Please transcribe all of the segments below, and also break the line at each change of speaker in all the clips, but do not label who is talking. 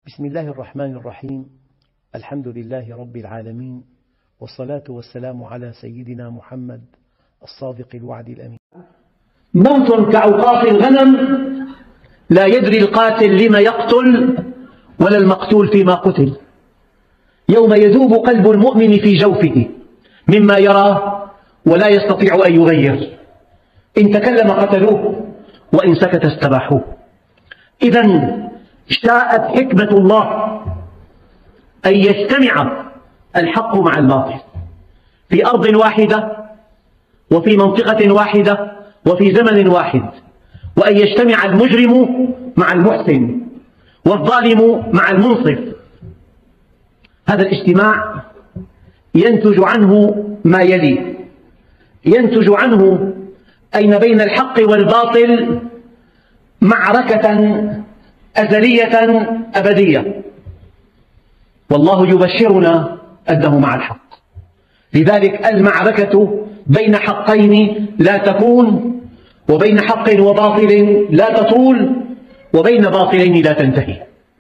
بسم الله الرحمن الرحيم. الحمد لله رب العالمين، والصلاة والسلام على سيدنا محمد الصادق الوعد الأمين.
موت كأوقاف الغنم، لا يدري القاتل لم يقتل ولا المقتول فيما قتل. يوم يذوب قلب المؤمن في جوفه مما يرى ولا يستطيع أن يغير. إن تكلم قتلوه وإن سكت استباحوه. إذن شاءت حكمة الله أن يجتمع الحق مع الباطل في أرض واحدة وفي منطقة واحدة وفي زمن واحد، وأن يجتمع المجرم مع المحسن والظالم مع المنصف. هذا الاجتماع ينتج عنه ما يلي: ينتج عنه أن بين الحق والباطل معركة أزلية أبدية، والله يبشرنا أنه مع الحق. لذلك المعركة بين حقين لا تكون، وبين حق وباطل لا تطول، وبين باطلين لا تنتهي.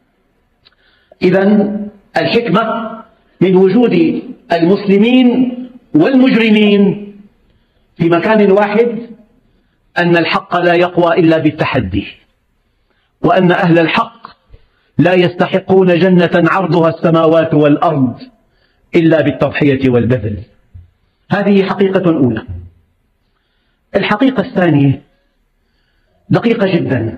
إذن الحكمة من وجود المسلمين والمجرمين في مكان واحد أن الحق لا يقوى إلا بالتحدي، وأن أهل الحق لا يستحقون جنة عرضها السماوات والأرض إلا بالتضحية والبذل. هذه حقيقة أولى. الحقيقة الثانية دقيقة جدا: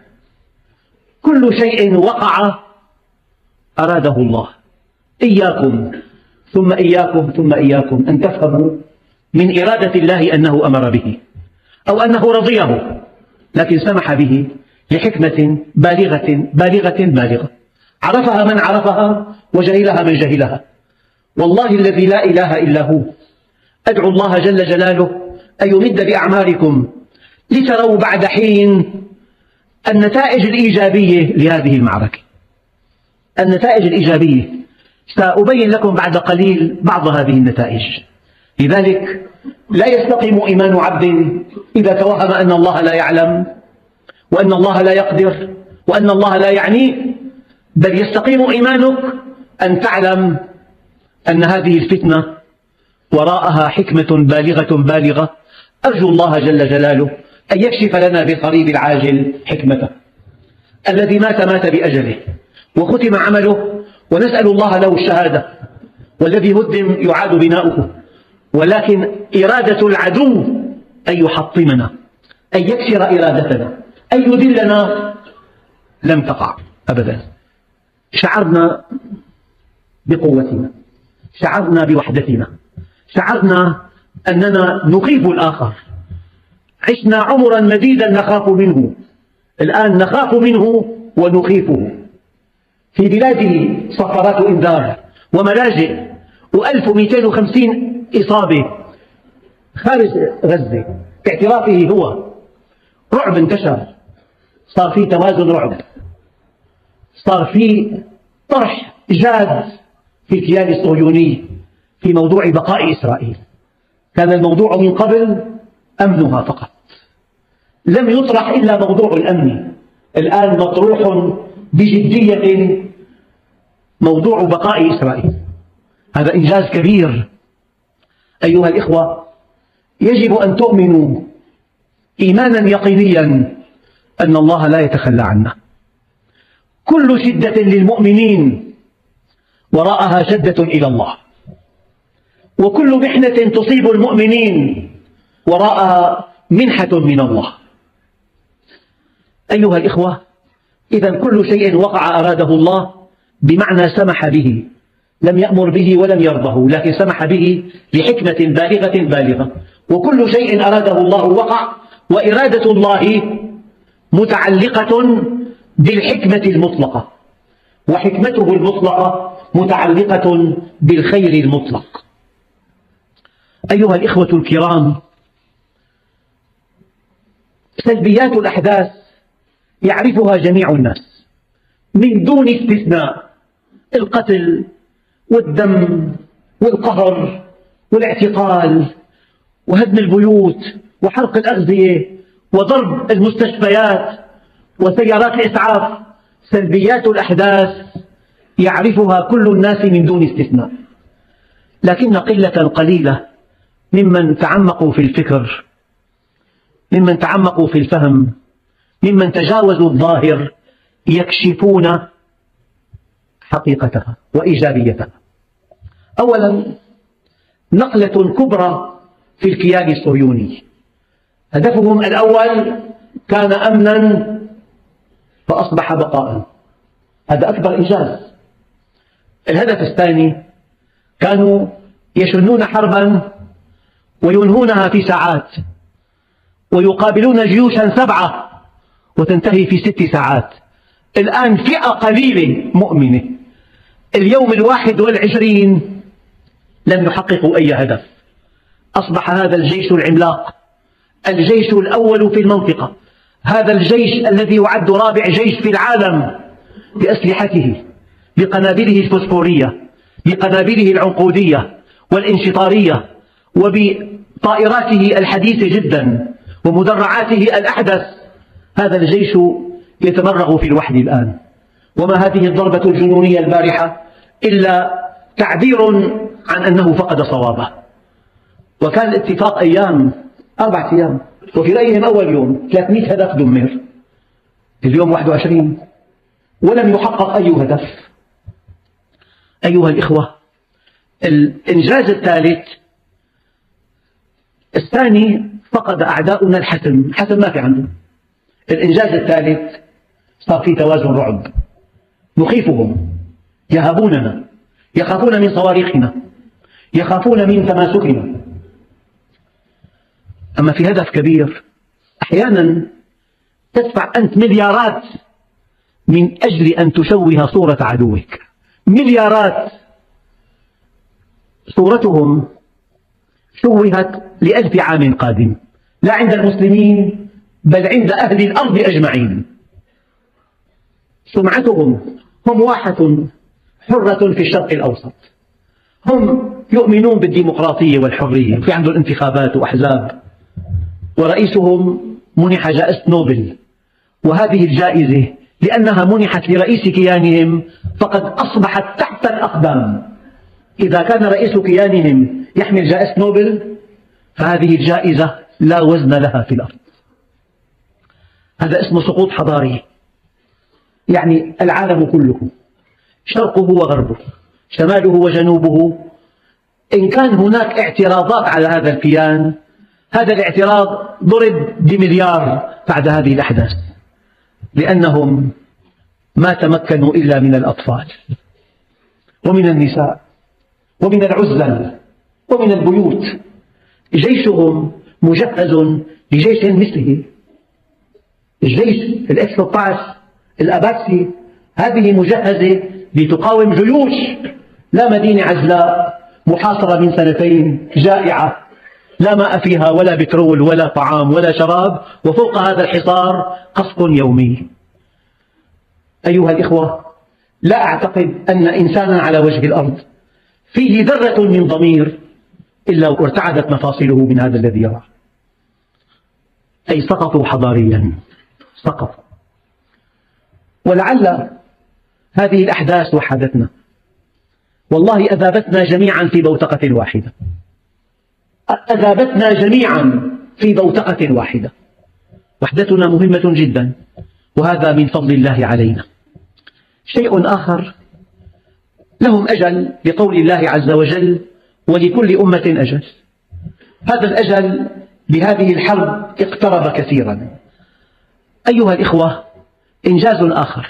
كل شيء وقع أراده الله. إياكم ثم إياكم ثم إياكم أن تفهموا من إرادة الله أنه أمر به أو أنه رضيه، لكن سمح به لحكمة بالغة بالغة بالغة، عرفها من عرفها وجهلها من جهلها. والله الذي لا إله إلا هو أدعو الله جل جلاله أن يمد بأعماركم لتروا بعد حين النتائج الإيجابية لهذه المعركة. النتائج الإيجابية سأبين لكم بعد قليل بعض هذه النتائج. لذلك لا يستقيم إيمان عبد إذا توهم أن الله لا يعلم، وأن الله لا يقدر، وأن الله لا يعني، بل يستقيم إيمانك أن تعلم أن هذه الفتنة وراءها حكمة بالغة بالغة. أرجو الله جل جلاله أن يكشف لنا بالقريب العاجل حكمته. الذي مات بأجله وختم عمله، ونسأل الله له الشهادة. والذي هدم يعاد بناؤه، ولكن إرادة العدو أن يحطمنا، أن يكسر إرادتنا، أن يذلنا لم تقع أبدا. شعرنا بقوتنا، شعرنا بوحدتنا، شعرنا أننا نخيف الآخر. عشنا عمرا مديدا نخاف منه، الآن نخاف منه ونخيفه. في بلاده صفارات إنذار وملاجئ و1250 إصابة خارج غزة باعترافه هو. رعب انتشر، صار في توازن رعب، صار في طرح جاد في الكيان الصهيوني في موضوع بقاء إسرائيل. كان الموضوع من قبل أمنها فقط، لم يطرح إلا موضوع الأمن. الآن مطروح بجدية موضوع بقاء إسرائيل. هذا إنجاز كبير. أيها الإخوة، يجب أن تؤمنوا إيمانا يقينيا أن الله لا يتخلى عنا. كل شدة للمؤمنين وراءها شدة إلى الله، وكل محنة تصيب المؤمنين وراءها منحة من الله. أيها الإخوة، إذن كل شيء وقع أراده الله، بمعنى سمح به، لم يأمر به ولم يرضه، لكن سمح به لحكمة بالغة بالغة. وكل شيء أراده الله وقع، وإرادة الله متعلقة بالحكمة المطلقة، وحكمته المطلقة متعلقة بالخير المطلق. أيها الإخوة الكرام، سلبيات الأحداث يعرفها جميع الناس من دون استثناء: القتل والدم والقهر والاعتقال وهدم البيوت وحرق الأغذية وضرب المستشفيات وسيارات الإسعاف. سلبيات الأحداث يعرفها كل الناس من دون استثناء، لكن قلة قليلة ممن تعمقوا في الفكر، ممن تعمقوا في الفهم، ممن تجاوزوا الظاهر يكشفون حقيقتها وإيجابيتها. أولا، نقلة كبرى في الكيان الصهيوني. هدفهم الأول كان أمنا فأصبح بقاء، هذا أكبر إنجاز. الهدف الثاني، كانوا يشنون حربا وينهونها في ساعات، ويقابلون جيوشا 7 وتنتهي في 6 ساعات. الآن فئة قليلة مؤمنة، اليوم 21 لم يحققوا أي هدف. أصبح هذا الجيش العملاق الجيش الأول في المنطقة، هذا الجيش الذي يعد رابع جيش في العالم بأسلحته، بقنابله الفسفورية، بقنابله العنقودية والانشطارية، وبطائراته الحديثة جدا ومدرعاته الأحدث. هذا الجيش يتمرغ في الوحد الآن. وما هذه الضربة الجنونية البارحة إلا تعبير عن أنه فقد صوابه. وكان الاتفاق 4 أيام، وفي رأيهم أول يوم 300 هدف دمر، اليوم 21 ولم يحقق أي هدف. أيها الإخوة، الإنجاز الثاني فقد أعداؤنا الحسم ما في عندهم. الإنجاز الثالث، صار في توازن رعب، نخيفهم، يهابوننا، يخافون من صواريخنا، يخافون من تماسكنا. أما في هدف كبير، أحيانا تدفع أنت مليارات من أجل أن تشوه صورة عدوك، مليارات. صورتهم شوهت ل1000 عام قادم، لا عند المسلمين بل عند أهل الأرض أجمعين. سمعتهم، هم واحة حرة في الشرق الأوسط، هم يؤمنون بالديمقراطية والحرية، في عندهم انتخابات وأحزاب، ورئيسهم منح جائزة نوبل. وهذه الجائزة لأنها منحت لرئيس كيانهم فقد أصبحت تحت الأقدام. إذا كان رئيس كيانهم يحمل جائزة نوبل فهذه الجائزة لا وزن لها في الأرض. هذا اسمه سقوط حضاري. يعني العالم كله، شرقه وغربه، شماله وجنوبه، إن كان هناك اعتراضات على هذا الكيان، هذا الاعتراض ضرب بمليار بعد هذه الأحداث، لأنهم ما تمكنوا إلا من الأطفال ومن النساء ومن العزل ومن البيوت. جيشهم مجهز لجيش مثله. الجيش F-16 الأباتسي هذه مجهزة لتقاوم جيوش. لا مدينة عزلاء محاصرة من 2 جائعة، لا ماء فيها ولا بترول ولا طعام ولا شراب، وفوق هذا الحصار قصف يومي. أيها الإخوة، لا أعتقد أن إنسانا على وجه الأرض فيه ذرة من ضمير إلا وارتعدت مفاصله من هذا الذي يراه. أي سقطوا حضاريا، سقطوا. ولعل هذه الأحداث وحدتنا، والله أذابتنا جميعا في بوتقة واحدة، أذابتنا جميعا في بوتقة واحدة. وحدتنا مهمة جدا، وهذا من فضل الله علينا. شيء آخر، لهم أجل لقول الله عز وجل: ولكل أمة أجل. هذا الأجل بهذه الحرب اقترب كثيرا. أيها الإخوة، إنجاز آخر،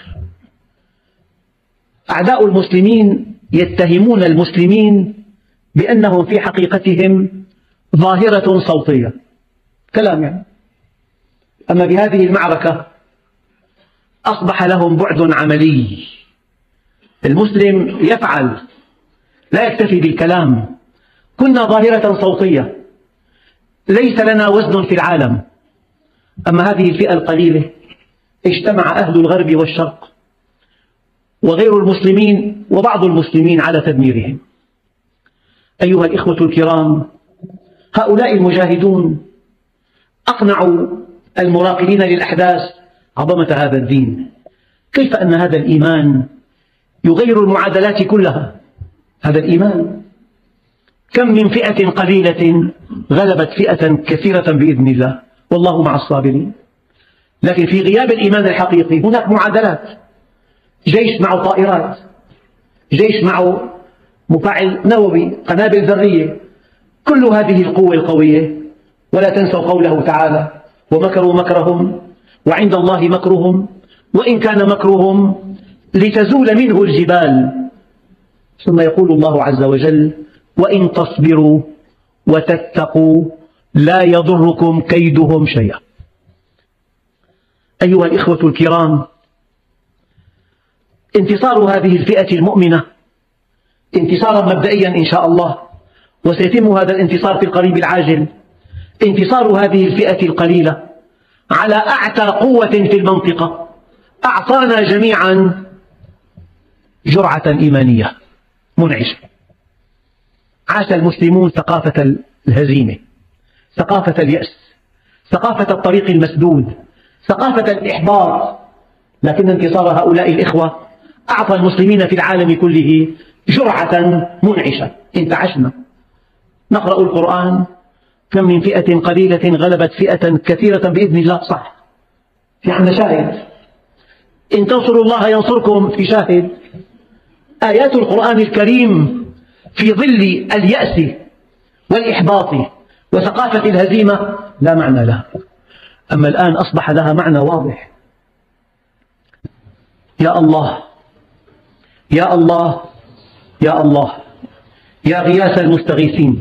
أعداء المسلمين يتهمون المسلمين بأنهم في حقيقتهم ظاهرة صوتية، كلام يعني. أما بهذه المعركة أصبح لهم بعد عملي. المسلم يفعل، لا يكتفي بالكلام. كنا ظاهرة صوتية، ليس لنا وزن في العالم. أما هذه الفئة القليلة اجتمع أهل الغرب والشرق وغير المسلمين وبعض المسلمين على تدميرهم. أيها الإخوة الكرام، هؤلاء المجاهدون أقنعوا المراقبين للأحداث عظمة هذا الدين، كيف أن هذا الإيمان يغير المعادلات كلها. هذا الإيمان. كم من فئة قليلة غلبت فئة كثيرة بإذن الله، والله مع الصابرين. لكن في غياب الإيمان الحقيقي هناك معادلات. جيش معه طائرات، جيش معه مفاعل نووي، قنابل ذرية، كل هذه القوة القوية. ولا تنسوا قوله تعالى: ومكروا مكرهم وعند الله مكرهم وإن كان مكرهم لتزول منه الجبال. ثم يقول الله عز وجل: وإن تصبروا وتتقوا لا يضركم كيدهم شيئا. أيها الإخوة الكرام، انتصار هذه الفئة المؤمنة انتصارا مبدئيا إن شاء الله، وسيتم هذا الانتصار في القريب العاجل. انتصار هذه الفئة القليلة على أعتى قوة في المنطقة أعطانا جميعا جرعة إيمانية منعشة. عاش المسلمون ثقافة الهزيمة، ثقافة اليأس، ثقافة الطريق المسدود، ثقافة الإحباط. لكن انتصار هؤلاء الإخوة أعطى المسلمين في العالم كله جرعة منعشة. انتعشنا. نقرأ القرآن: كم من فئة قليلة غلبت فئة كثيرة بإذن الله. صح، في عندنا شاهد. إن تنصروا الله ينصركم، في شاهد. آيات القرآن الكريم في ظل اليأس والإحباط وثقافة الهزيمة لا معنى لها. أما الآن أصبح لها معنى واضح. يا الله يا الله يا الله، يا غياث المستغيثين،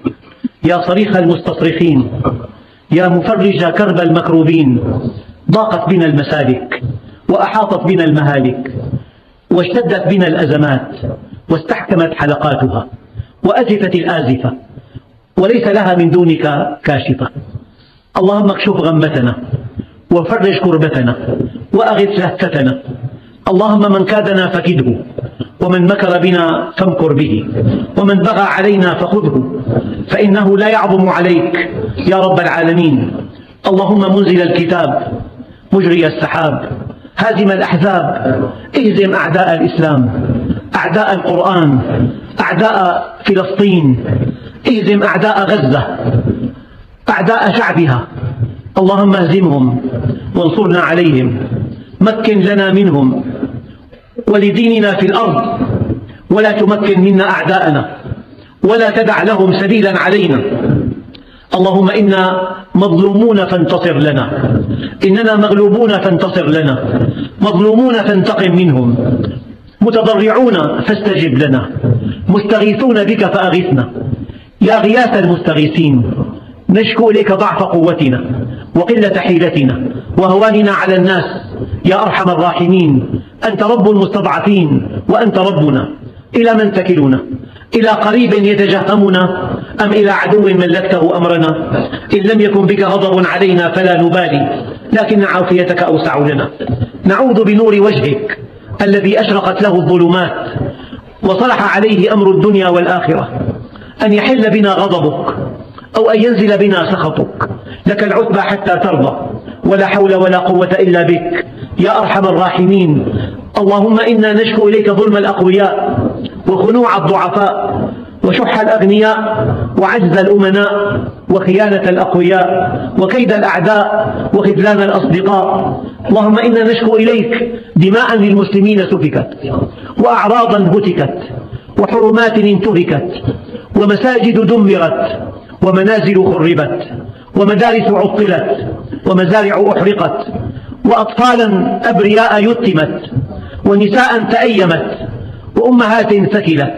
يا صريخ المستصرخين، يا مفرج كرب المكروبين. ضاقت بنا المسالك وأحاطت بنا المهالك واشتدت بنا الأزمات واستحكمت حلقاتها وأزفت الآزفة وليس لها من دونك كاشفة. اللهم اكشف غمتنا وفرج كربتنا وأغث لهفتنا. اللهم من كادنا فكده، ومن مكر بنا فامكر به، ومن بغى علينا فخذه، فإنه لا يعظم عليك يا رب العالمين. اللهم منزل الكتاب، مجري السحاب، هازم الأحزاب، اهزم أعداء الإسلام، أعداء القرآن، أعداء فلسطين، اهزم أعداء غزة، أعداء شعبها. اللهم اهزمهم وانصرنا عليهم. مكن لنا منهم ولديننا في الأرض، ولا تمكن منا أعداءنا، ولا تدع لهم سبيلا علينا. اللهم إنا مظلومون فانتصر لنا، إننا مغلوبون فانتصر لنا، مظلومون فانتقم منهم، متضرعون فاستجب لنا، مستغيثون بك فأغثنا. يا غياث المستغيثين، نشكو إليك ضعف قوتنا وقلة حيلتنا وهواننا على الناس. يا أرحم الراحمين، أنت رب المستضعفين وأنت ربنا. إلى من تكلنا؟ إلى قريب يتجهمنا أم إلى عدو ملكته أمرنا؟ إن لم يكن بك غضب علينا فلا نبالي، لكن عافيتك أوسع لنا. نعوذ بنور وجهك الذي أشرقت له الظلمات وصلح عليه أمر الدنيا والآخرة أن يحل بنا غضبك أو أن ينزل بنا سخطك. لك العتبى حتى ترضى، ولا حول ولا قوة إلا بك يا أرحم الراحمين. اللهم إنا نشكو إليك ظلم الأقوياء وخنوع الضعفاء وشح الأغنياء وعجز الأمناء وخيانة الأقوياء وكيد الأعداء وخذلان الأصدقاء. اللهم إنا نشكو إليك دماء للمسلمين سفكت، وأعراضا هتكت، وحرمات انتهكت، ومساجد دمرت، ومنازل خربت، ومدارس عطلت، ومزارع أحرقت، وأطفالا أبرياء يتمت، ونساء تأيمت، وأمهات ثكلت.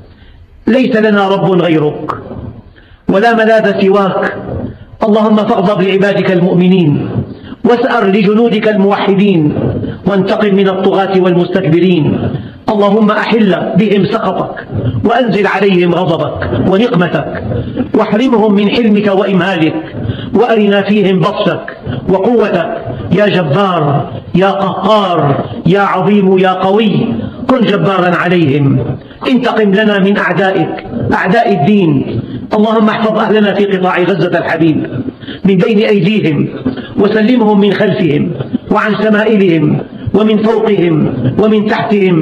ليس لنا رب غيرك ولا ملاذ سواك. اللهم فاغضب لعبادك المؤمنين، واسأر لجنودك الموحدين، وانتقم من الطغاة والمستكبرين. اللهم أحل بهم سخطك، وأنزل عليهم غضبك ونقمتك، واحرمهم من حلمك وإمهالك، وأرنا فيهم بطشك وقوتك يا جبار يا قهار يا عظيم يا قوي. كن جبارا عليهم. انتقم لنا من أعدائك، أعداء الدين. اللهم احفظ أهلنا في قطاع غزة الحبيب من بين أيديهم، وسلمهم من خلفهم وعن شمائلهم ومن فوقهم ومن تحتهم،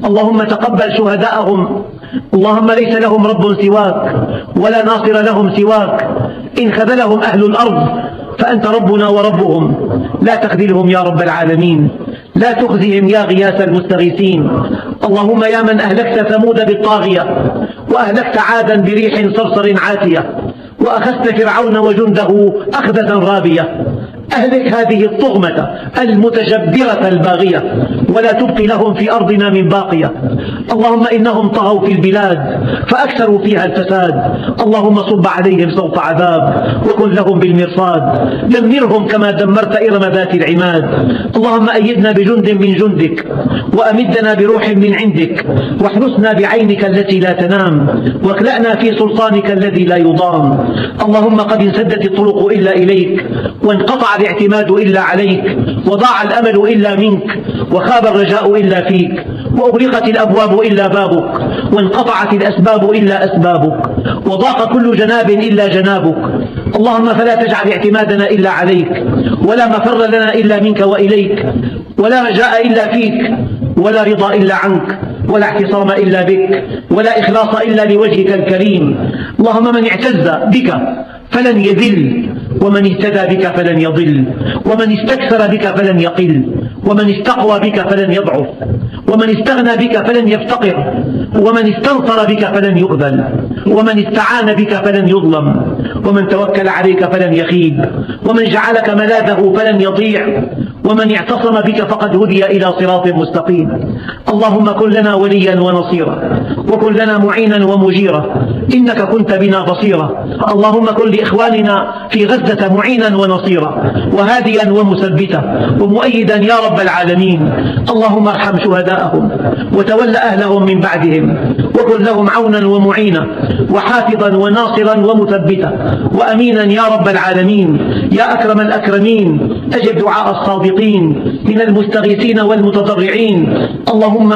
اللهم تقبل شهداءهم. اللهم ليس لهم رب سواك ولا ناصر لهم سواك، إن خذلهم أهل الأرض فأنت ربنا وربهم، لا تخذلهم يا رب العالمين، لا تخزهم يا غياث المستغيثين. اللهم يا من أهلكت ثمود بالطاغية، وأهلكت عادا بريح صرصر عاتية، وأخذت فرعون وجنده أخذة رابية، أهلك هذه الطغمة المتجبرة الباغية، ولا تبق لهم في أرضنا من باقية. اللهم إنهم طغوا في البلاد فأكثروا فيها الفساد، اللهم صب عليهم صوت عذاب وكن لهم بالمرصاد، دمرهم كما دمرت إرم ذات العماد. اللهم أيدنا بجند من جندك، وأمدنا بروح من عندك، واحرسنا بعينك التي لا تنام، واكلأنا في سلطانك الذي لا يضام. اللهم قد انسدت الطرق إلا إليك، وانقطع الاعتماد إلا عليك، وضاع الأمل إلا منك، وخاب الرجاء إلا فيك، وأغلقت الأبواب إلا بابك، وانقطعت الأسباب إلا أسبابك، وضاق كل جناب إلا جنابك. اللهم فلا تجعل اعتمادنا إلا عليك، ولا مفر لنا إلا منك وإليك، ولا رجاء إلا فيك، ولا رضا إلا عنك، ولا اعتصام إلا بك، ولا إخلاص إلا لوجهك الكريم. اللهم من اعتز بك فلن يذل، ومن اهتدى بك فلن يضل، ومن استكثر بك فلن يقل، ومن استقوى بك فلن يضعف، ومن استغنى بك فلن يفتقر، ومن استنصر بك فلن يؤذل، ومن استعان بك فلن يظلم، ومن توكل عليك فلن يخيب، ومن جعلك ملاذه فلن يضيع، ومن اعتصم بك فقد هدي إلى صراط مستقيم. اللهم كن لنا وليا ونصيرا، وكن لنا معينا ومجيرا، إنك كنت بنا بصيرا. اللهم كن لإخواننا في غزة معينا ونصيرا، وهاديا ومثبتا ومؤيدا يا رب العالمين. اللهم ارحم شهداءهم، وتول أهلهم من بعدهم، وكن لهم عونا ومعينا، وحافظا وناصرا ومثبتا وأمينا يا رب العالمين. يا أكرم الأكرمين، أجب دعاء الصادقين من المستغيثين والمتضرعين. اللهم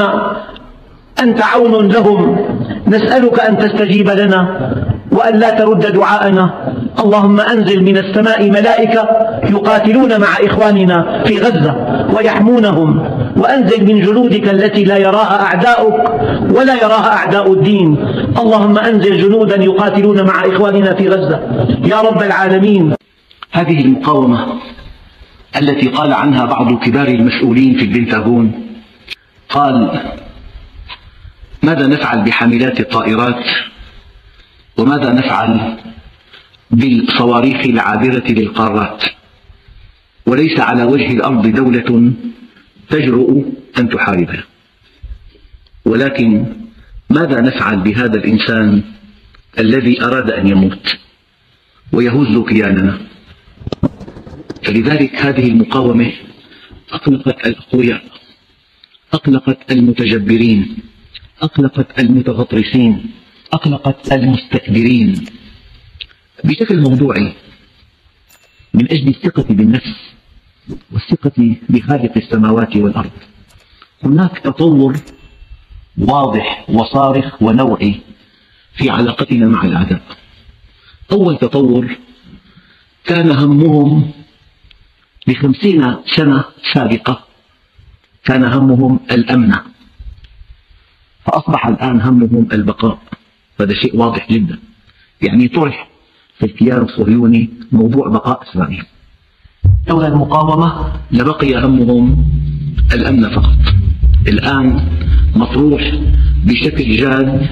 أنت عون لهم، نسألك أن تستجيب لنا وأن لا ترد دعاءنا. اللهم أنزل من السماء ملائكة يقاتلون مع إخواننا في غزة ويحمونهم، وأنزل من جنودك التي لا يراها أعداؤك ولا يراها أعداء الدين. اللهم أنزل جنودا يقاتلون مع إخواننا في غزة يا رب العالمين.
هذه المقاومة التي قال عنها بعض كبار المسؤولين في البنتاغون، قال: ماذا نفعل بحاملات الطائرات، وماذا نفعل بالصواريخ العابرة للقارات، وليس على وجه الأرض دولة تجرؤ أن تحاربها، ولكن ماذا نفعل بهذا الإنسان الذي أراد أن يموت ويهز كياننا؟ فلذلك هذه المقاومة أقلقت الأقوياء، أقلقت المتجبرين، أقلقت المتغطرسين، أقلقت المستكبرين. بشكل موضوعي، من أجل الثقة بالنفس والثقة بخالق السماوات والأرض، هناك تطور واضح وصارخ ونوعي في علاقتنا مع الأعداء. أول تطور كان همهم ب50 سنة سابقة، كان همهم الأمن، فأصبح الآن همهم البقاء. هذا شيء واضح جدا، يعني طرح في الكيان الصهيوني موضوع بقاء إسرائيل. لولا المقاومة لبقي همهم الأمن فقط. الآن مطروح بشكل جاد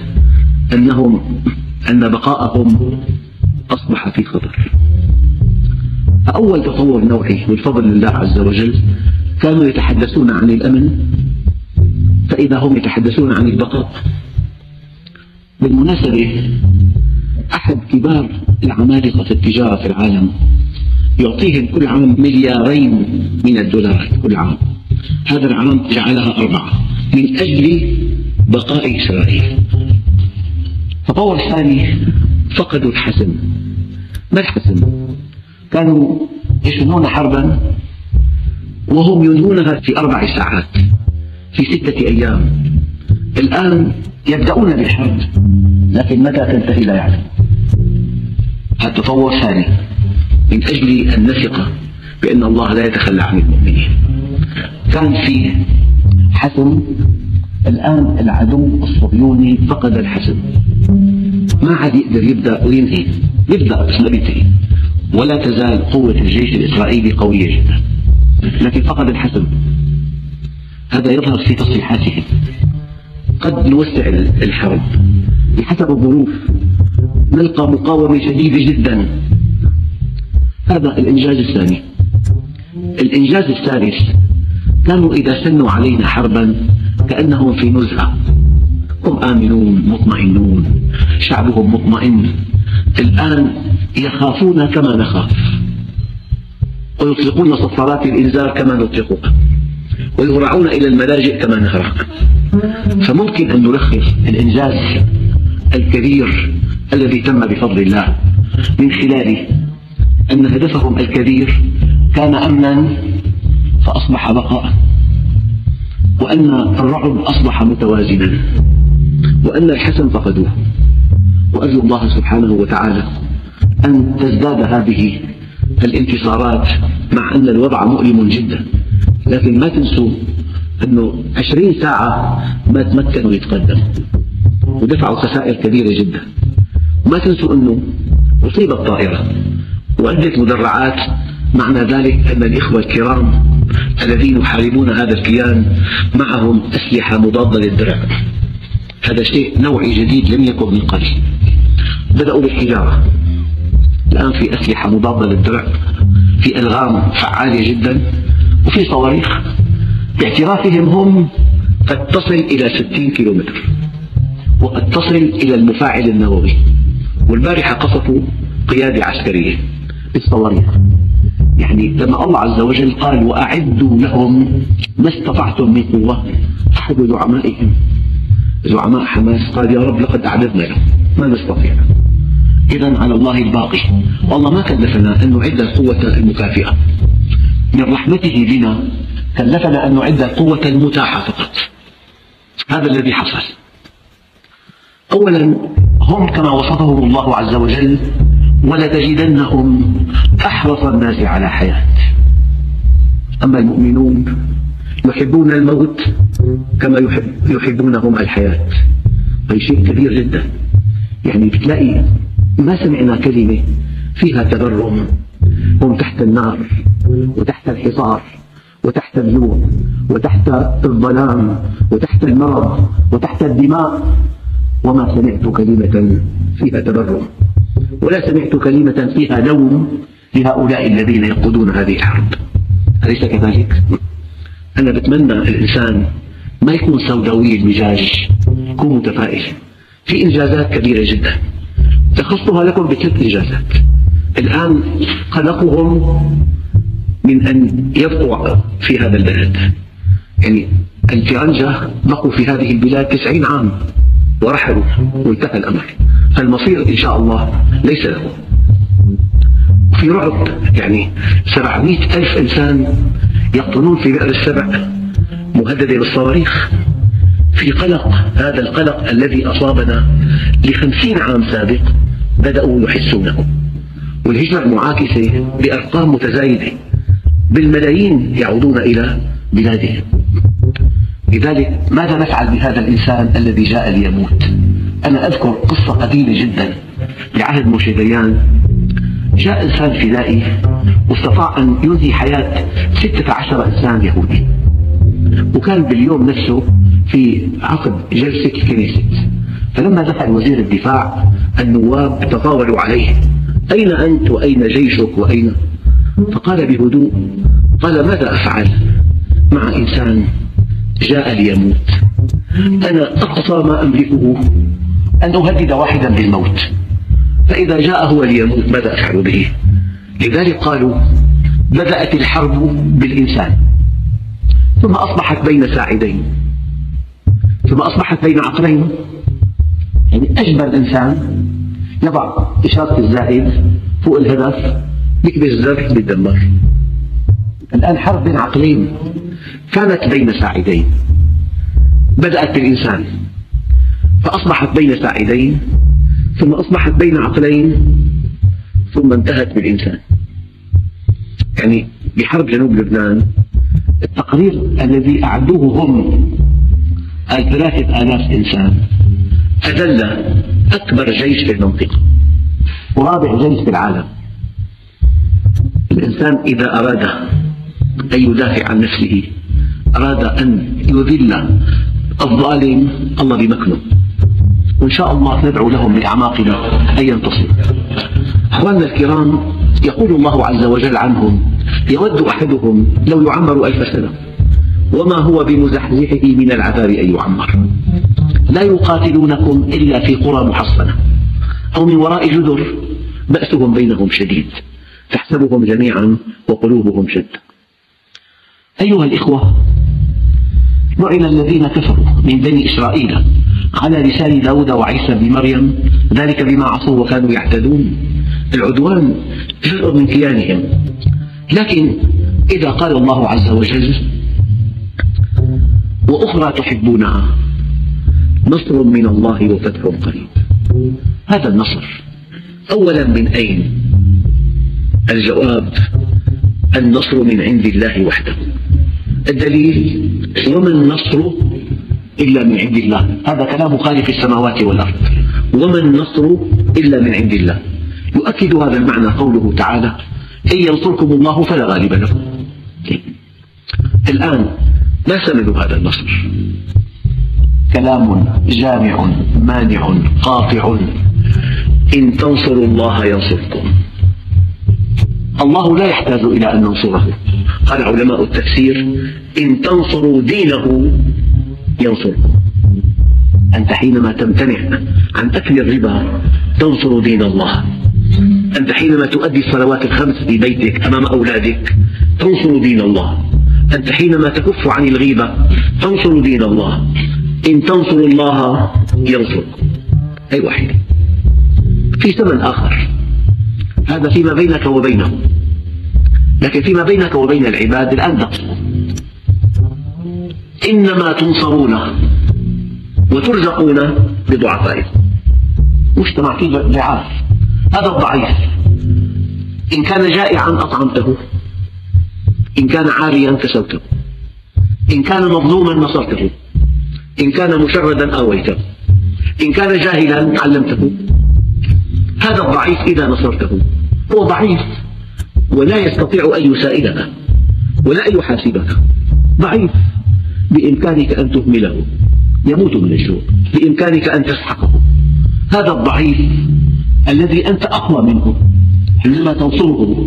أن بقاءهم أصبح في خطر. فأول تطور نوعي بفضل الله عز وجل، كانوا يتحدثون عن الأمن، فإذا هم يتحدثون عن البقاء. بالمناسبة، أحد كبار العمالقة في التجارة في العالم يعطيهم كل عام $2 مليار كل عام. هذا العام جعلها 4 من أجل بقاء إسرائيل. التطور الثاني، فقدوا الحسم. ما الحسم؟ كانوا يشنون حربا وهم ينهونها في 4 ساعات، في 6 أيام. الآن يبدأون بالحرب، لكن متى تنتهي لا يعلم. هذا تطور ثاني من أجل أن نثق بأن الله لا يتخلى عن المؤمنين. كان في حسم الآن العدو الصهيوني فقد الحسم، ما عاد يقدر يبدأ وينهي، يبدأ بس ما بينتهي. ولا تزال قوة الجيش الإسرائيلي قوية جدا، لكن فقد الحسم. هذا يظهر في تصريحاتهم. قد نوسع الحرب بحسب الظروف، نلقى مقاومة شديدة جدا. هذا الإنجاز الثاني. الإنجاز الثالث، كانوا إذا سنوا علينا حربا كأنهم في نزهة، هم آمنون مطمئنون، شعبهم مطمئن. الآن يخافون كما نخاف، ويطلقون صفارات الإنذار كما نطلقها، ويهرعون إلى الملاجئ كما نهرع. فممكن أن نلخص الإنجاز الكبير الذي تم بفضل الله من خلاله أن هدفهم الكبير كان أمنا فأصبح بقاء، وأن الرعب أصبح متوازنا، وأن الحسن فقدوه. وأرجو الله سبحانه وتعالى أن تزداد هذه الانتصارات، مع أن الوضع مؤلم جدا، لكن ما تنسوا أنه 20 ساعة ما تمكنوا يتقدموا ودفعوا خسائر كبيرة جدا. وما تنسوا أنه أصيبت طائرة وعدة مدرعات، معنى ذلك أن الإخوة الكرام الذين يحاربون هذا الكيان معهم أسلحة مضادة للدرع. هذا شيء نوعي جديد لم يكن من قبل. بدأوا بالحجارة، الآن في أسلحة مضادة للدرع، في ألغام فعالة جدا، وفي صواريخ باعترافهم هم قد تصل إلى 60 كيلومتر، وقد تصل إلى المفاعل النووي. والبارحة قصفوا قيادة عسكرية بالصواريخ. يعني لما الله عز وجل قال وأعدوا لهم ما استطعتم من قوة، أحد زعمائهم زعماء حماس قال يا رب لقد أعددنا لهم ما نستطيع. إذن على الله الباقي، والله ما كلفنا أن نعد القوة المكافئة، من رحمته بنا كلفنا أن نعد القوة المتاحة فقط. هذا الذي حصل. أولا هم كما وصفهم الله عز وجل ولتجدنهم أحرص الناس على حياة. أما المؤمنون يحبون الموت كما يحبونهم الحياة. هذا شيء كبير جدا. يعني بتلاقي ما سمعنا كلمة فيها تبرم. هم تحت النار وتحت الحصار وتحت الجوع وتحت الظلام وتحت المرض وتحت الدماء، وما سمعت كلمة فيها تبرم، ولا سمعت كلمة فيها لوم لهؤلاء الذين يقودون هذه الحرب. أليس كذلك؟ أنا بتمنى الإنسان ما يكون سوداوي المزاج، يكون متفائل. في إنجازات كبيرة جدا تخصها لكم ب3 إنجازات. الآن قلقهم من أن يبقوا في هذا البلد. يعني الفرنجة بقوا في هذه البلاد 90 عام ورحلوا وانتهى الأمر. فالمصير إن شاء الله ليس له. في رعب، يعني 700,000 إنسان يقطنون في بئر السبع مهددة بالصواريخ. في قلق، هذا القلق الذي أصابنا ل50 عام سابق بدأوا يحسونه. والهجرة المعاكسة بأرقام متزايدة، بالملايين يعودون إلى بلادهم. لذلك ماذا نفعل بهذا الإنسان الذي جاء ليموت؟ أنا أذكر قصة قديمة جدا لعهد موشي ديان. جاء إنسان فدائي واستطاع أن ينهي حياة 16 إنسان يهودي، وكان باليوم نفسه في عقد جلسة الكنيست. فلما دخل وزير الدفاع النواب تطاولوا عليه: أين أنت وأين جيشك وأين؟ فقال بهدوء، قال: ماذا أفعل مع إنسان جاء ليموت؟ أنا أقصى ما أملكه أن أهدد واحدا بالموت، فإذا جاء هو ليموت ماذا أفعل به؟ لذلك قالوا: بدأت الحرب بالإنسان، ثم أصبحت بين ساعدين، ثم أصبحت بين عقلين. يعني أجبر الإنسان يضع إشارة الزائد فوق الهدف، يكبس الزر بيتدمر. الآن حرب بين عقلين كانت بين ساعدين، بدأت بالإنسان فأصبحت بين ساعدين، ثم أصبحت بين عقلين، ثم انتهت بالإنسان. يعني بحرب جنوب لبنان التقرير الذي أعدوه هم قال 3000 إنسان أذل أكبر جيش في المنطقة ورابع جيش في العالم. الإنسان إذا أراد أن يدافع عن نفسه، أراد أن يذل الظالم، الله بمكنه، وإن شاء الله ندعو لهم بأعماقنا أن ينتصروا. أخواننا الكرام، يقول الله عز وجل عنهم: يود أحدهم لو يعمر 1000 سنة وما هو بمزحزحه من العذاب أن يعمر. لا يقاتلونكم إلا في قرى محصنة أو من وراء جدر بأسهم بينهم شديد تحسبهم جميعا وقلوبهم شتى. أيها الإخوة، لعن الذين كفروا من بني إسرائيل على لسان داود وعيسى بن مريم، ذلك بما عصوا وكانوا يعتدون. العدوان جزء من كيانهم، لكن إذا قال الله عز وجل: وأخرى تحبونها نصر من الله وفتح قريب، هذا النصر أولا من أين؟ الجواب: النصر من عند الله وحده. الدليل: وما النصر إلا من عند الله. هذا كلام خالق السماوات والأرض. وما النصر إلا من عند الله. يؤكد هذا المعنى قوله تعالى: إن ينصركم الله فلا غالب لكم. الآن ما ثمن هذا النصر؟ كلام جامع مانع قاطع: إن تنصروا الله ينصركم. الله لا يحتاج إلى أن ننصره. قال علماء التفسير: إن تنصروا دينه ينصركم. أنت حينما تمتنع عن أكل الربا تنصر دين الله. أنت حينما تؤدي الصلوات الخمس في بيتك أمام أولادك تنصر دين الله. أنت حينما تكف عن الغيبة تنصر دين الله. إن تنصروا الله ينصركم. أي واحد. في ثمن آخر، هذا فيما بينك وبينه، لكن فيما بينك وبين العباد الآن تقصوا. إنما تنصرون وترزقون بضعفائكم. مجتمع فيه ضعاف، هذا الضعيف إن كان جائعا أطعمته، إن كان عاريا كسوته، إن كان مظلوما نصرته، إن كان مشردا آويته، إن كان جاهلا علمته. هذا الضعيف إذا نصرته هو ضعيف ولا يستطيع أن يسائلك ولا أن يحاسبك، ضعيف، بإمكانك أن تهمله يموت من الجوع، بإمكانك أن تسحقه. هذا الضعيف الذي أنت أقوى منه حينما تنصره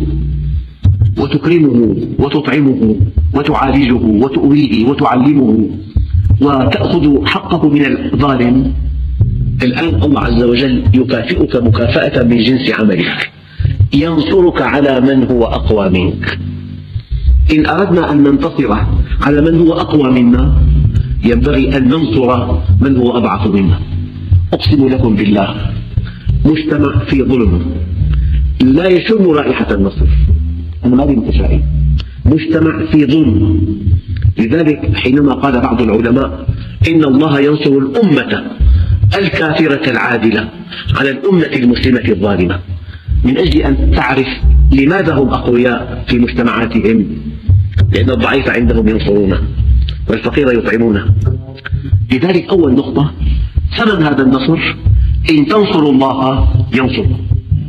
وتكرمه وتطعمه وتعالجه وتؤويه وتعلمه وتأخذ حقه من الظالم، الآن الله عز وجل يكافئك مكافأة من جنس عملك، ينصرك على من هو أقوى منك. إن أردنا أن ننتصر على من هو أقوى منا ينبغي أن ننصر من هو أضعف منا. أقسم لكم بالله، مجتمع في ظلم لا يشم رائحة النصر. أنا ما بي متشائم، مجتمع في ظلم. لذلك حينما قال بعض العلماء إن الله ينصر الأمة الكافرة العادلة على الأمة المسلمة الظالمة، من أجل أن تعرف لماذا هم أقوياء في مجتمعاتهم، لأن الضعيف عندهم ينصرونه والفقير يطعمونه. لذلك أول نقطة، ثمن هذا النصر: إن تنصروا الله ينصركم.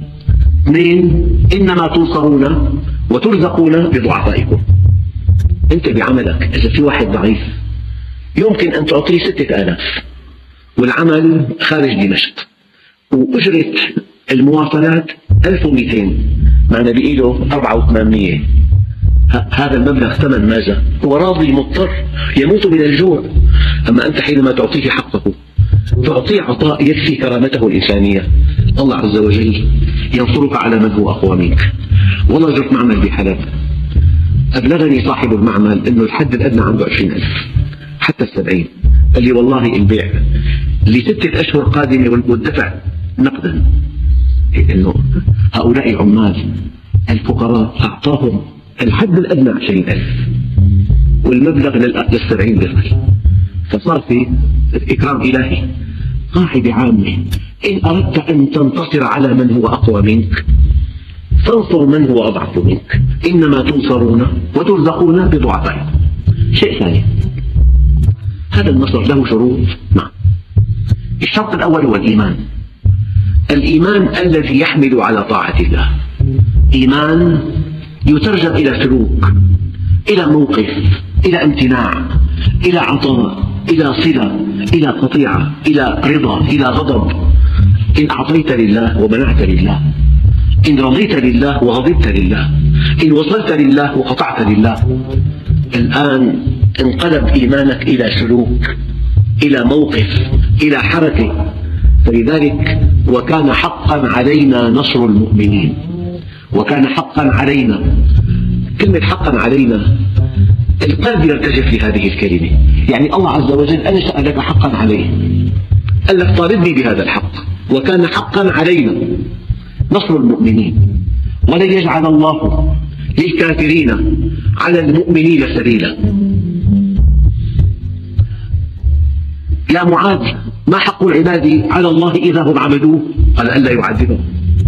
اثنين: إنما تنصرون وترزقون بضعفائكم. أنت بعملك إذا في واحد ضعيف يمكن أن تعطيه 6000 والعمل خارج دمشق وأجرة المواصلات 1200، معنى بإيده 4800. هذا المبلغ ثمن ماذا؟ هو راضي مضطر يموت من الجوع. أما أنت حينما تعطيه حقه تعطيه عطاء يكفي كرامته الإنسانية، الله عز وجل ينصرك على من هو أقوى منك. والله زرت معمل بحلب، أبلغني صاحب المعمل أنه الحد الأدنى عنده 20,000 حتى 70. قال لي والله البيع ل6 أشهر قادمة والدفع نقدا، إنه هؤلاء العمال الفقراء أعطاهم الحد الأدنى 20,000 والمبلغ لل70 دخل، فصار في إكرام إلهي. قاعدة عامة: إن أردت أن تنتصر على من هو أقوى منك فانصر من هو أضعف منك. إنما تنصرون وترزقون بضعفائكم. شيء ثاني، هذا النصر له شروط. نعم. الشرط الأول هو الإيمان. الإيمان الذي يحمل على طاعة الله، إيمان يترجم إلى سلوك، إلى موقف، إلى امتناع، إلى عطاء، إلى صلة، إلى قطيعة، إلى رضا، إلى غضب. إن أعطيت لله ومنعت لله، إن رضيت لله وغضبت لله، إن وصلت لله وقطعت لله. الآن انقلب إيمانك إلى سلوك، إلى موقف، إلى حركة. فلذلك وكان حقا علينا نصر المؤمنين. وكان حقا علينا، كلمة حقا علينا القلب يرتجف لهذه الكلمة. يعني الله عز وجل أنشأ لك حقا عليه، قال لك طالبني بهذا الحق. وكان حقا علينا نصر المؤمنين، ولن يجعل الله للكافرين على المؤمنين سبيلا. يا معاذ ما حق العباد على الله إذا هم عبدوه؟ قال ألا يعذبهم.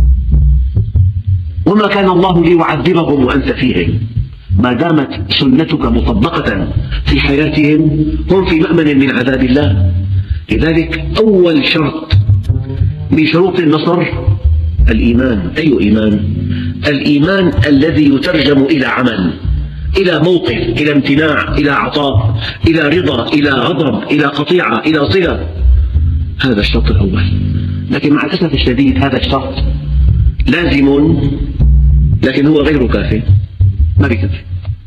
وما كان الله ليعذبهم وأنت فيهم. ما دامت سنتك مطبقة في حياتهم هم في مأمن من عذاب الله. لذلك أول شرط من شروط النصر الإيمان. أي إيمان؟ الإيمان الذي يترجم إلى عمل، إلى موقف، إلى امتناع، إلى عطاء، إلى رضا، إلى غضب، إلى قطيعة، إلى صلة. هذا الشرط الأول. لكن مع الأسف الشديد هذا الشرط لازم لكن هو غير كافٍ، ما بكفي.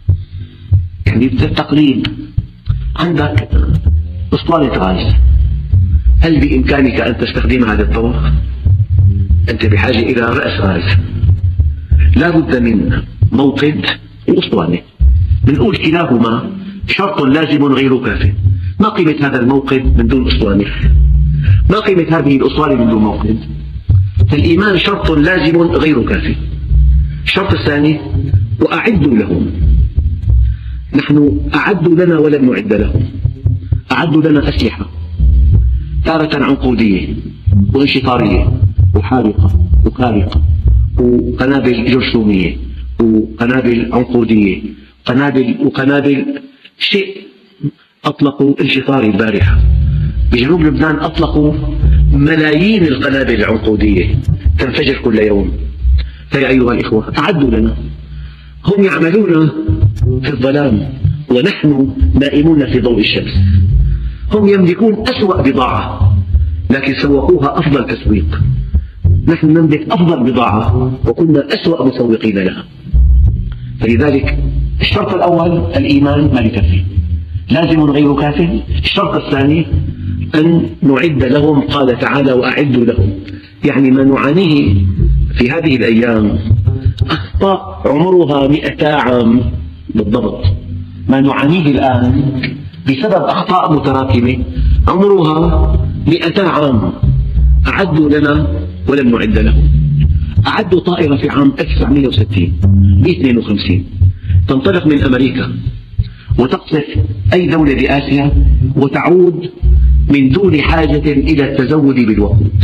يعني التقليد، عندك أسطوانة غاز، هل بإمكانك أن تستخدمها للطبخ؟ أنت بحاجة إلى رأس غاز، لا بد من موقد وأسطوانة. بنقول كلاهما شرط لازم غير كاف. ما قيمة هذا الموقد من دون أسطوانة؟ ما قيمة هذه الأسطوانة من دون موقد؟ فالإيمان شرط لازم غير كاف. الشرط الثاني وأعدوا لهم. نحن أعدوا لنا ولم نعد لهم. أعدوا لنا أسلحة تارة عنقودية وانشطارية وحارقة وكارقة وقنابل جرثومية وقنابل عنقودية وقنابل شيء. أطلقوا انشطاري البارحة بجنوب لبنان، أطلقوا ملايين القنابل العنقودية تنفجر كل يوم. فيا أيها الإخوة أعدوا لنا. هم يعملون في الظلام ونحن نائمون في ضوء الشمس. هم يملكون أسوأ بضاعة لكن سوقوها أفضل تسويق. نحن نملك أفضل بضاعة وكنا أسوأ مسوقين لها. فلذلك الشرط الأول الإيمان ما بكفي، لازم غير كاف. الشرط الثاني أن نعد لهم. قال تعالى وأعدوا لهم. يعني ما نعانيه في هذه الأيام أخطاء عمرها 200 عام بالضبط. ما نعانيه الآن بسبب أخطاء متراكمة عمرها 200 عام. أعدوا لنا ولم نعد لهم. أعدوا طائرة في عام 1960 ب52 تنطلق من أمريكا وتقصف أي دولة بآسيا وتعود من دون حاجة إلى التزود بالوقود.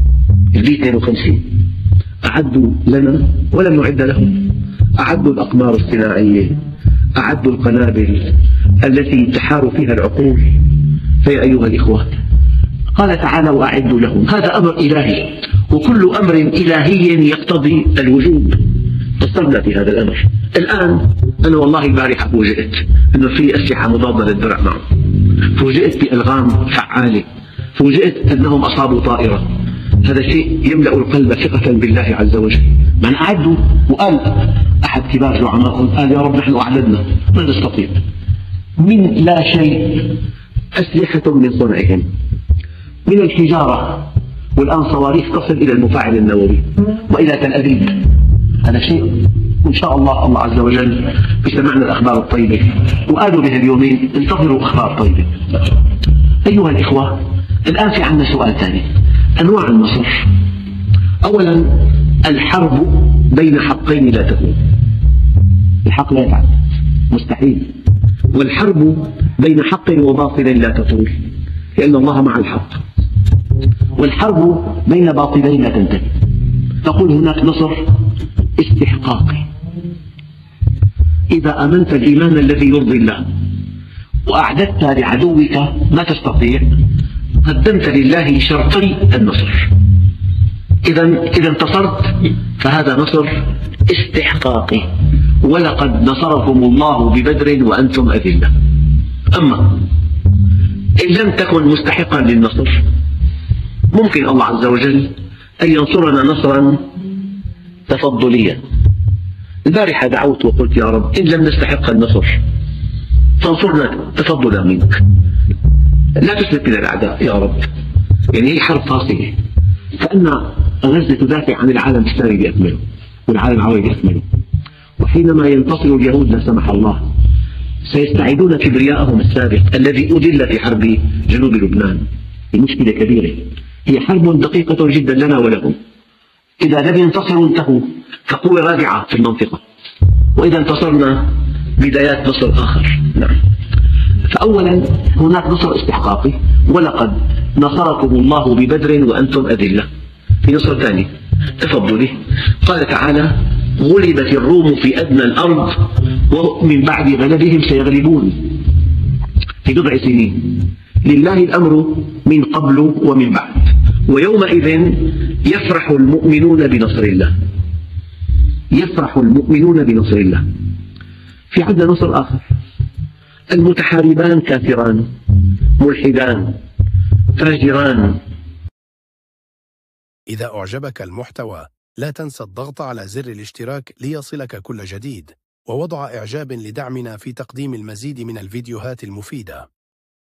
ب52 أعدوا لنا ولم نعد لهم. أعدوا الأقمار الصناعية، أعدوا القنابل التي تحار فيها العقول. فيا أيها الإخوة قال تعالى وأعدوا لهم. هذا أمر إلهي، وكل أمر إلهي يقتضي الوجوب. تصلنا في هذا الأمر. الآن أنا والله البارحة فوجئت أنه في أسلحة مضادة للدرع معه، فوجئت بألغام فعالة، فوجئت أنهم أصابوا طائرة. هذا شيء يملأ القلب ثقة بالله عز وجل. من أعدوا، وقال أحد كبار زعمائهم قال يا رب نحن أعددنا ما نستطيع من لا شيء. أسلحة من صنعهم من الحجارة، والآن صواريخ تصل إلى المفاعل النووي وإلى تل أبيب. هذا شيء إن شاء الله عز وجل بسمعنا الأخبار الطيبة، وقالوا به اليومين انتظروا أخبار طيبة. أيها الإخوة الآن في عندنا سؤال ثاني، أنواع النصر. أولا الحرب بين حقين لا تكون. الحق لا يتعدد مستحيل، والحرب بين حق وباطل لا تطول لأن الله مع الحق. والحرب بين باطلين لا تنتهي. تقول هناك نصر استحقاقي. إذا آمنت الإيمان الذي يرضي الله وأعددت لعدوك ما تستطيع، قدمت لله شرطي النصر. إذا انتصرت فهذا نصر استحقاقي، ولقد نصركم الله ببدر وأنتم أذلة. أما إن لم تكن مستحقا للنصر، ممكن الله عز وجل أن ينصرنا نصرا تفضليا. البارحة دعوت وقلت يا رب إن لم نستحق النصر فانصرنا تفضلا منك، لا تسلك بنا الأعداء يا رب. يعني هي حرب فاصلة، فإن غزة تدافع عن العالم الإسلامي بأكمله والعالم العربي بأكمله، وحينما ينتصر اليهود لا سمح الله سيستعيدون كبرياءهم السابق الذي أذل في حرب جنوب لبنان. المشكلة كبيرة، هي حرب دقيقة جدا لنا ولهم. إذا لم ينتصروا انتهوا فقوة رادعة في المنطقة، وإذا انتصرنا بدايات نصر آخر. نعم. فأولا هناك نصر استحقاقي، ولقد نصركم الله ببدر وأنتم أذلة. في نصر ثاني تفضلي، قال تعالى غلبت الروم في أدنى الأرض ومن بعد غلبهم سيغلبون في بضع سنين، لله الأمر من قبل ومن بعد، ويومئذ يفرح المؤمنون بنصر الله. يفرح المؤمنون بنصر الله. في عندنا نصر آخر، المتحاربان كافران ملحدان فاجران.
إذا أعجبك المحتوى لا تنسى الضغط على زر الاشتراك ليصلك كل جديد، ووضع إعجاب لدعمنا في تقديم المزيد من الفيديوهات المفيدة.